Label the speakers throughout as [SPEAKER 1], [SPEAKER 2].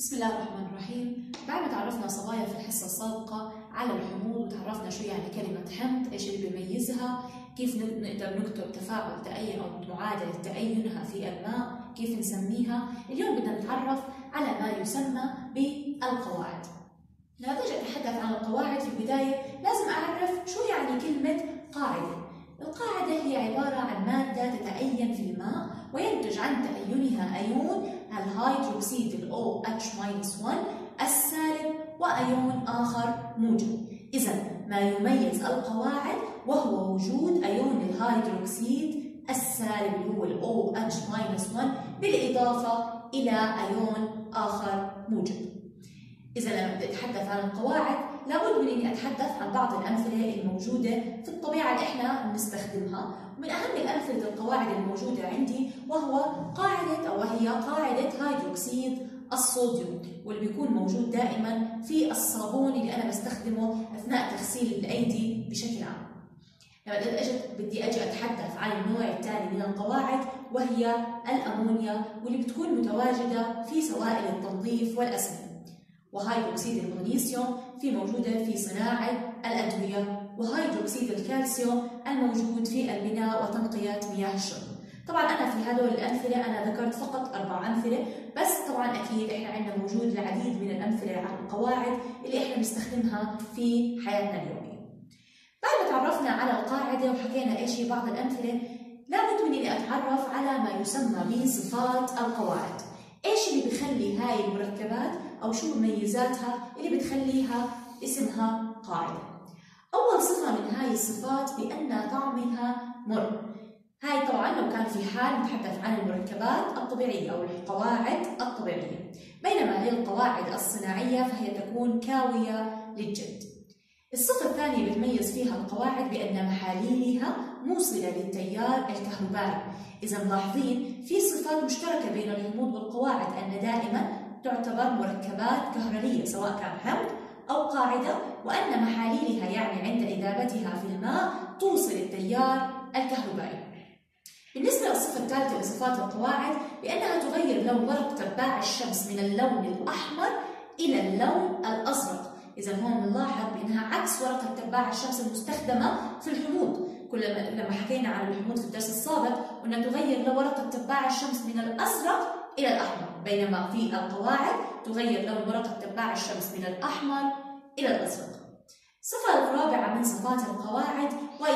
[SPEAKER 1] بسم الله الرحمن الرحيم. بعد ما تعرفنا صبايا في الحصة السابقة على الحموض وتعرفنا شو يعني كلمة حمض، ايش اللي بيميزها، كيف نقدر نكتب تفاعل تأين أو معادلة تأينها في الماء، كيف نسميها. اليوم بدنا نتعرف على ما يسمى بالقواعد. لما أجي أتحدث عن القواعد في البداية لازم أعرف شو يعني كلمة قاعدة. القاعدة هي عبارة عن مادة تتأين في الماء وينتج عن تأينها أيون الهيدروكسيد ال OH-1 السالب وأيون آخر موجب. إذا ما يميز القواعد وهو وجود أيون الهيدروكسيد السالب اللي هو ال OH-1 بالإضافة إلى أيون آخر موجب. إذا لما بدي أتحدث عن القواعد لابد من إني أتحدث عن بعض الأمثلة الموجودة في الطبيعة اللي إحنا بنستخدمها. ومن أهم الأمثلة القواعد الموجودة عندي وهو وهي قاعدة هيدروكسيد الصوديوم، واللي بيكون موجود دائما في الصابون اللي أنا بستخدمه أثناء تغسيل الأيدي بشكل عام. لما بدي أجي أتحدث عن النوع الثاني من القواعد وهي الأمونيا، واللي بتكون متواجدة في سوائل التنظيف والأسمنة. وهيدروكسيد المغنيسيوم موجودة في صناعة الأدوية، وهيدروكسيد الكالسيوم الموجود في البناء وتنقية مياه الشرب. طبعا أنا في هذول الأمثلة أنا ذكرت فقط 4 أمثلة بس، طبعا أكيد إحنا عندنا موجود العديد من الأمثلة عن القواعد اللي إحنا بنستخدمها في حياتنا اليومية. بعد ما تعرفنا على القاعدة وحكينا إيش هي بعض الأمثلة، لابد من إني أتعرف على ما يسمى بصفات القواعد. إيش اللي بيخلي هاي المركبات أو شو مميزاتها اللي بتخليها اسمها قاعدة؟ أول صفة من هاي الصفات بأن طعمها مر. هاي طبعا لو كان في حال نتحدث عن المركبات الطبيعية أو القواعد الطبيعية، بينما هي القواعد الصناعية فهي تكون كاوية للجلد. الصفة الثانية اللي بتميز فيها القواعد بأن محاليلها موصلة للتيار الكهربائي. إذا ملاحظين في صفات مشتركة بين الحموض والقواعد، أن دائما تعتبر مركبات كهربية سواء كان حمض أو قاعدة، وأن محاليلها يعني عند إذابتها في الماء توصل التيار الكهربائي. بالنسبة للصفة الثالثة لصفات القواعد بأنها تغير لون ورق تباع الشمس من اللون الأحمر إلى اللون الأزرق. إذا هون بنلاحظ بأنها عكس ورقة تباع الشمس المستخدمة في الحموض. لما حكينا عن الحموض في الدرس السابق قلنا تغير لون ورقة تباع الشمس من الأزرق إلى الأحمر، بينما في القواعد تغير لون ورقة تباع الشمس من الأحمر إلى الأزرق. الصفة الرابعة من صفات القواعد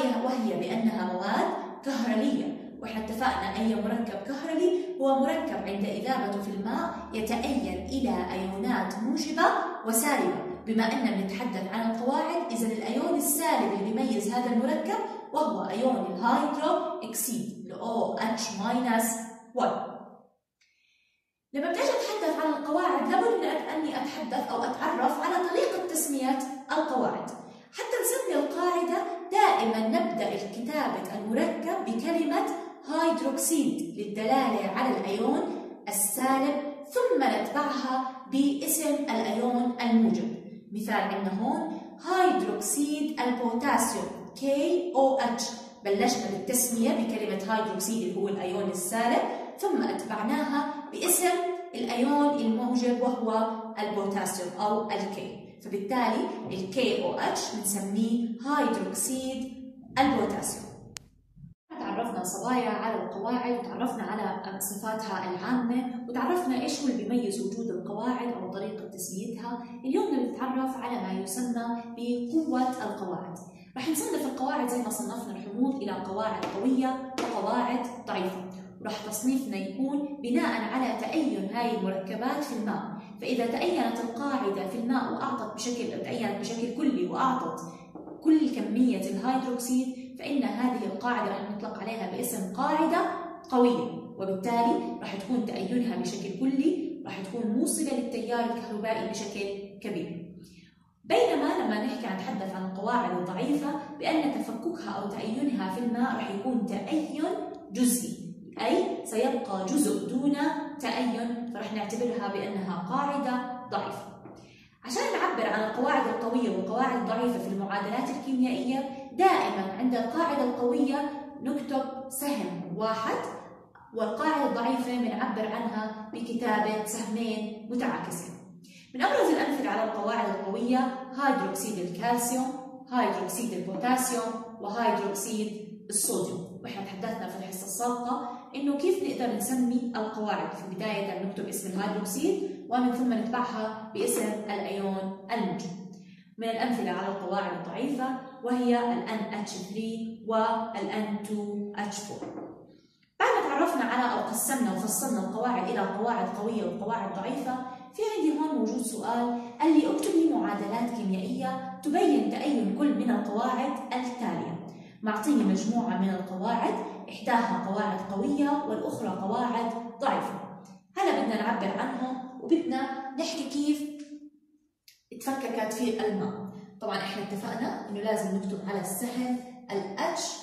[SPEAKER 1] وهي بأنها مواد كهرلية. وإحنا اتفقنا أي مركب كهرلي هو مركب عند إذابته في الماء يتأين إلى أيونات موجبة وسالبة. بما أننا بنتحدث عن القواعد، إذا الأيون السالب اللي بيميز هذا المركب وهو أيون الهيدرو إكسيد ال OH-1. لما بدي أتحدث عن القواعد لابد أني أتحدث أو أتعرف على طريقة تسمية القواعد. حتى نسمي القاعدة دائما نبدأ كتابة المركب بكلمة هيدروكسيد للدلالة على الأيون السالب، ثم نتبعها باسم الأيون الموجب. مثال عندنا هون هيدروكسيد البوتاسيوم KOH، بلشنا بالتسمية بكلمة هيدروكسيد اللي هو الأيون السالب، ثم أتبعناها باسم الأيون الموجب وهو البوتاسيوم أو الكي، فبالتالي ال KOH بنسميه هيدروكسيد البوتاسيوم. تعرفنا صبايا على القواعد وتعرفنا على صفاتها العامة وتعرفنا ايش هو اللي بيميز وجود القواعد او طريقة تسميتها. اليوم بنتعرف على ما يسمى بقوة القواعد. رح نصنف القواعد زي ما صنفنا الحموض إلى قواعد قوية وقواعد ضعيفة، ورح تصنيفنا يكون بناء على تأين هاي المركبات في الماء. فإذا تأينت القاعدة في الماء وأعطت تأينت بشكل كلي وأعطت كل كمية الهيدروكسيد، فإن هذه القاعدة رح نطلق عليها باسم قاعدة قوية، وبالتالي رح تكون تأينها بشكل كلي، رح تكون موصلة للتيار الكهربائي بشكل كبير. بينما لما نتحدث عن القواعد الضعيفة بأن تفككها أو تأينها في الماء رح يكون تأين جزئي، أي سيبقى جزء دون تأين، فرح نعتبرها بأنها قاعدة ضعيفة. عشان نعبر عن القواعد القوية والقواعد الضعيفة في المعادلات الكيميائية، دائما عند القاعدة القوية نكتب سهم واحد، والقاعدة الضعيفة بنعبر عنها بكتابة سهمين متعاكسين. من أبرز الأمثلة على القواعد القوية هيدروكسيد الكالسيوم، هيدروكسيد البوتاسيوم، وهيدروكسيد الصوديوم. واحنا تحدثنا في الحصة السابقة إنه كيف نقدر نسمي القواعد. في بداية نكتب اسم الهيدروكسيد ومن ثم نتبعها باسم الأيون الموجب. من الأمثلة على القواعد الضعيفة وهي ال NH3 وال N2H4. بعد ما تعرفنا على أو قسمنا وفصلنا القواعد إلى قواعد قوية وقواعد ضعيفة، في عندي هون موجود سؤال قال لي اكتب لي معادلات كيميائية تبين تأين كل من القواعد التالية. معطيني مجموعة من القواعد، إحداها قواعد قوية والأخرى قواعد ضعيفة. هلا بدنا نعبر عنهم وبدنا نحكي كيف اتفككت في الماء. طبعا احنا اتفقنا انه لازم نكتب على السهم ال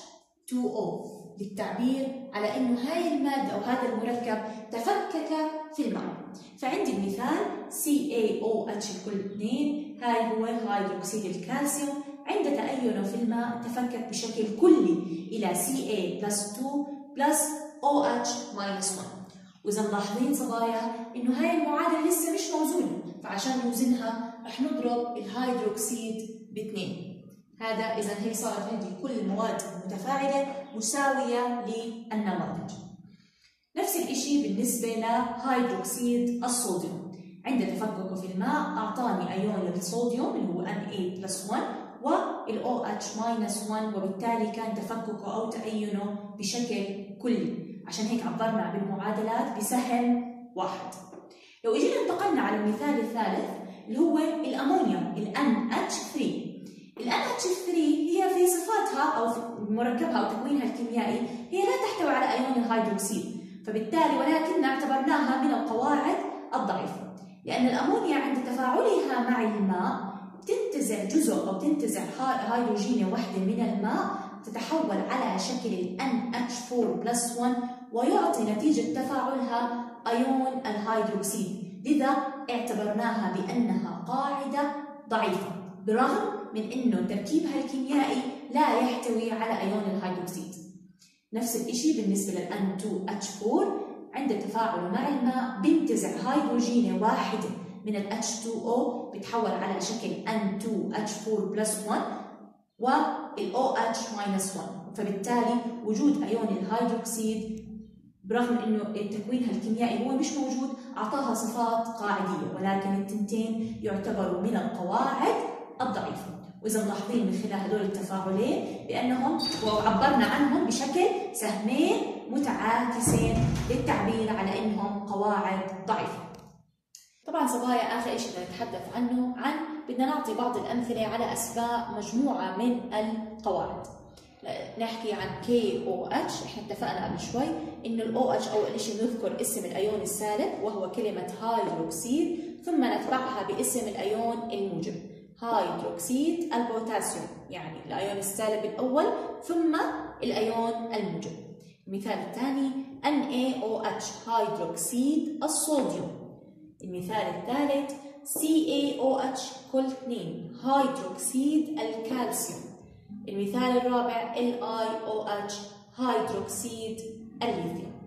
[SPEAKER 1] H2O للتعبير على انه هاي المادة او هذا المركب تفكك في الماء. فعندي المثال CaOH الكل 2، هاي هو هيدروكسيد الكالسيوم، عند تأينه في الماء تفكك بشكل كلي إلى Ca+2 plus OH-1. وإذا ملاحظين صبايا إنه هاي المعادلة لسه مش موزونة، فعشان نوزنها رح نضرب الهيدروكسيد ب2. هذا إذا هيك صارت عندي كل المواد المتفاعلة مساوية للنواتج. نفس الشيء بالنسبة لهيدروكسيد الصوديوم، عند تفككه في الماء أعطاني أيون الصوديوم اللي هو Na+1 وال OH-1، وبالتالي كان تفككه أو تأينه بشكل كلي. عشان هيك عبرنا بالمعادلات بسهم واحد. لو اجينا انتقلنا على المثال الثالث اللي هو الأمونيا ال NH3. ال NH3 هي في صفاتها أو في مركبها أو تكوينها الكيميائي هي لا تحتوي على أيون الهيدروكسيد، فبالتالي ولكن اعتبرناها من القواعد الضعيفة، لأن الأمونيا عند تفاعلها مع الماء تنتزع جزء أو تنتزع هيدروجينية واحدة من الماء، تتحول على شكل ال NH4+1 ويعطي نتيجة تفاعلها أيون الهيدروكسيد. لذا اعتبرناها بأنها قاعدة ضعيفة برغم من أنه تركيبها الكيميائي لا يحتوي على أيون الهيدروكسيد. نفس الشيء بالنسبة لل N2H4، عند تفاعله مع الماء بينتزع هيدروجينية واحدة من ال H2O بتحول على شكل N2H4+1 وال OH-1، فبالتالي وجود أيون الهيدروكسيد برغم انه تكوينها الكيميائي هو مش موجود اعطاها صفات قاعديه، ولكن التنتين يعتبروا من القواعد الضعيفه. واذا ملاحظين من خلال هدول التفاعلين بانهم وعبرنا عنهم بشكل سهمين متعاكسين للتعبير على انهم قواعد ضعيفه. طبعا صبايا اخر شيء بدنا نتحدث عنه بدنا نعطي بعض الامثله على اسماء مجموعه من القواعد. نحكي عن KOH، احنا اتفقنا قبل شوي انه ال OH اول شيء نذكر اسم الايون السالب وهو كلمة هيدروكسيد، ثم نتبعها باسم الايون الموجب هيدروكسيد البوتاسيوم، يعني الايون السالب الاول ثم الايون الموجب. المثال الثاني NaOH هيدروكسيد الصوديوم. المثال الثالث CaOH كل 2 هيدروكسيد الكالسيوم. المثال الرابع LiOH هيدروكسيد الليثيوم.